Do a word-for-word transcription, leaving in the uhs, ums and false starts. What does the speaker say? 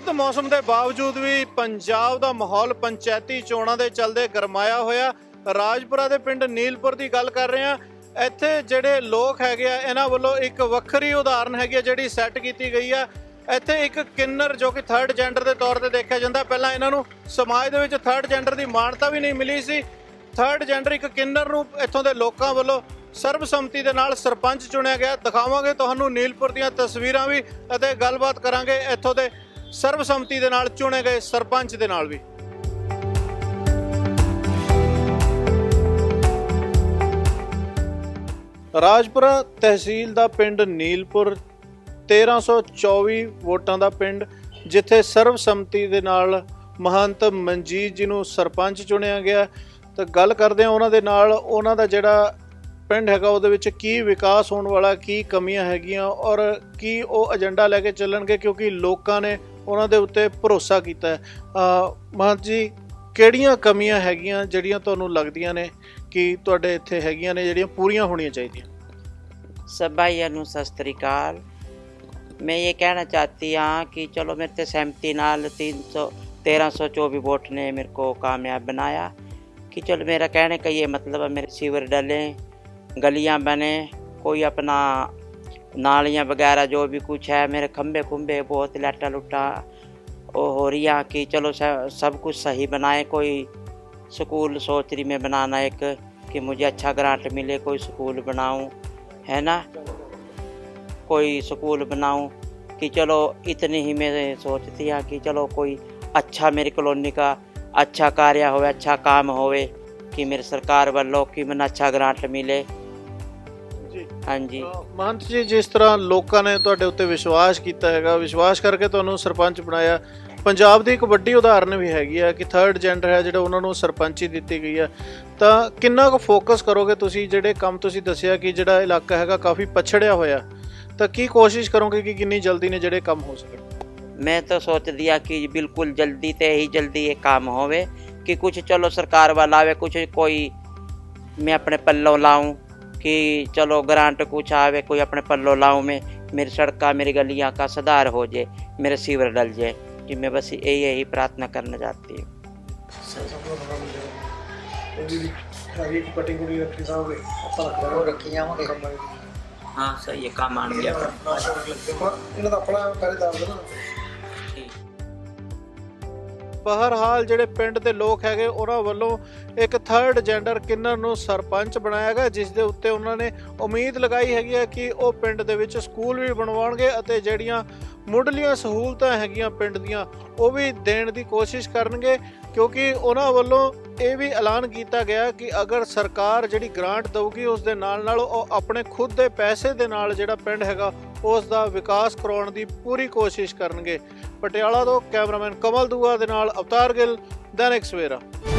ਸਰਦ मौसम के बावजूद भी पंजाब का माहौल पंचायती चोणां दे चलदे गरमाया होया। राजपुरा के पिंड नीलपुर की गल कर रहे हैं। इत्थे जिहड़े लोग हैगे आ इन्हां वल्लों एक वक्खरी उदाहरण हैगी जिहड़ी सैट की गई है। इत्थे एक किन्नर जो कि थर्ड जेंडर के तौर पर देखा जाता, पहला इन्हां नूं समाज दे विच थर्ड जेंडर की मानता भी नहीं मिली सी। थर्ड जेंडर एक किन्नर नूं इत्थों दे लोकां वल्लों सर्बसम्मति दे नाल सरपंच चुनिया गया। दिखावांगे तुहानूं नीलपुर दीयां तस्वीरां भी अते गलबात करांगे इत्थों दे सर्बसम्मति दे नाल चुने गए सरपंच दे नाल भी। राजपुरा तहसील दा पिंड नीलपुर तेरह सौ चौबी वोटां दा पिंड, जिथे सर्बसम्मति दे नाल महंत मनजीत जी नूं सरपंच चुनिया गया। तो गल करदे हां उन्हां दे नाल, उन्हां दा जिहड़ा पिंड हैगा ਉਹਦੇ ਵਿੱਚ ਕੀ विकास होने वाला, की कमियां हैगियां और की ਉਹ एजेंडा लैके ਚੱਲਣਗੇ, क्योंकि ਲੋਕਾਂ ਨੇ ਉਹਨਾਂ ਦੇ ਉੱਤੇ ਭਰੋਸਾ ਕੀਤਾ ਹੈ। महंत जी, ਕਿਹੜੀਆਂ ਕਮੀਆਂ ਹੈਗੀਆਂ ਜਿਹੜੀਆਂ ਤੁਹਾਨੂੰ ਲੱਗਦੀਆਂ ਨੇ ਕਿ ਤੁਹਾਡੇ ਇੱਥੇ ਹੈਗੀਆਂ ਨੇ ਜਿਹੜੀਆਂ ਪੂਰੀਆਂ ਹੋਣੀਆਂ ਚਾਹੀਦੀਆਂ? सब भाइयों नूं सत श्री अकाल। मैं ये कहना चाहती हाँ कि चलो मेरे ते सहमति नाल तीन सौ तेरह सौ चौबीस वोट ने मेरे को कामयाब बनाया कि चलो मेरा कहने का ये मतलब है मेरे सीवर डले, गलियां बने, कोई अपना नालियां वगैरह जो भी कुछ है, मेरे खंबे खुंबे बहुत लाटा लुटा वो हो रही है कि चलो सब कुछ सही बनाए। कोई स्कूल सोच रही मैं बनाना एक कि मुझे अच्छा ग्रांट मिले, कोई स्कूल बनाऊं, है ना, कोई स्कूल बनाऊं कि चलो इतनी ही मैं सोचती है कि चलो कोई अच्छा मेरी कॉलोनी का अच्छा कार्य होवे, अच्छा काम होवे कि मेरी सरकार वालों कि मैंने अच्छा ग्रांट मिले। हाँ जी महंत जी, जिस तरह लोगों ने तुहाडे उत्ते विश्वास किया हैगा, विश्वास करके तुहानूं सरपंच बनाया, पंजाब की एक वड्डी उदाहरण भी हैगी है कि थर्ड जेंडर है जिहड़ा उन्हां नूं सरपंची दित्ती गई है। तो किन्ना कुछ फोकस करोगे तुसीं, जिहड़े काम तुसीं दस्सिया कि जिहड़ा इलाका हैगा काफ़ी पछड़िया होया, तो की कोशिश करोगे कि कितनी जल्दी ने जिहड़े काम हो सके? मैं तो सोच दिया कि बिल्कुल जल्दी ते ही जल्दी ये काम होवे कि कुछ चलो सरकार वाला आवे, कुछ कोई मैं अपने पल्लों लाऊं कि चलो ग्रांट कुछ आवे, कोई अपने पल्लों लाऊं, मैं मेरी सड़का मेरी गलियां का सुधार हो जाए, मेरे सीवर डल जाए कि मैं बस यही यही प्रार्थना करना चाहती हूँ। हाँ सही है, काम आन गया। बहरहाल ਜਿਹੜੇ ਪਿੰਡ ਦੇ ਲੋਕ ਹੈਗੇ ਉਹਨਾਂ ਵੱਲੋਂ ਇੱਕ ਥਰਡ ਜੈਂਡਰ ਕਿੰਨਰ ਨੂੰ ਸਰਪੰਚ ਬਣਾਇਆ ਗਿਆ, ਜਿਸ ਦੇ ਉੱਤੇ ਉਹਨਾਂ ਨੇ ਉਮੀਦ ਲਗਾਈ ਹੈਗੀ ਹੈ ਕਿ ਉਹ ਪਿੰਡ ਦੇ ਵਿੱਚ ਸਕੂਲ ਵੀ ਬਣਵਾਉਣਗੇ ਅਤੇ ਜਿਹੜੀਆਂ ਮੁੱਢਲੀਆਂ ਸਹੂਲਤਾਂ ਹੈਗੀਆਂ ਪਿੰਡ ਦੀਆਂ ਉਹ ਵੀ ਦੇਣ ਦੀ ਕੋਸ਼ਿਸ਼ ਕਰਨਗੇ। ਕਿਉਂਕਿ ਉਹਨਾਂ ਵੱਲੋਂ ਇਹ ਵੀ ਐਲਾਨ ਕੀਤਾ ਗਿਆ ਕਿ ਅਗਰ ਸਰਕਾਰ ਜਿਹੜੀ ਗ੍ਰਾਂਟ ਦੇਊਗੀ ਉਸ ਦੇ ਨਾਲ ਨਾਲ ਉਹ ਆਪਣੇ ਖੁਦ ਦੇ ਪੈਸੇ ਦੇ ਨਾਲ ਜਿਹੜਾ ਪਿੰਡ ਹੈਗਾ ਉਸ ਦਾ ਵਿਕਾਸ ਕਰਵਾਉਣ ਦੀ ਪੂਰੀ ਕੋਸ਼ਿਸ਼ ਕਰਨਗੇ। ਪਟਿਆਲਾ ਤੋਂ ਕੈਮਰਾਮੈਨ ਕਮਲ ਦੂਆ ਦੇ ਨਾਲ ਅਵਤਾਰ ਗਿੱਲ, ਦੈਨਿਕ ਸਵੇਰਾ।